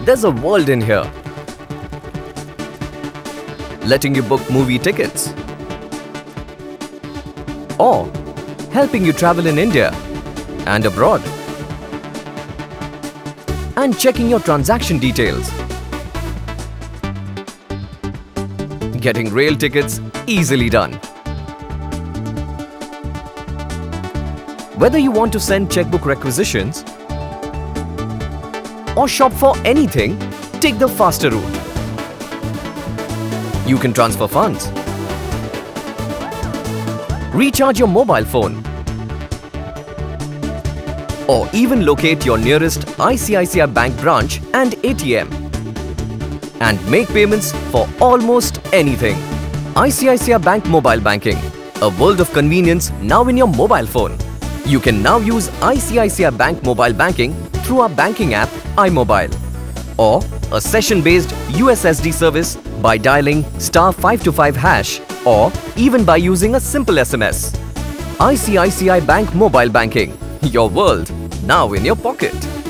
there's a world in here. Letting you book movie tickets, or helping you travel in India and abroad, and checking your transaction details. Getting rail tickets easily done. Whether you want to send checkbook requisitions or shop for anything, take the faster route. You can transfer funds, recharge your mobile phone, or even locate your nearest ICICI Bank branch and ATM and make payments for almost anything. ICICI Bank Mobile Banking, a world of convenience now in your mobile phone. You can now use ICICI Bank Mobile Banking through our banking app iMobile, or a session-based USSD service by dialing *525#, or even by using a simple SMS. ICICI Bank Mobile Banking, your world now in your pocket.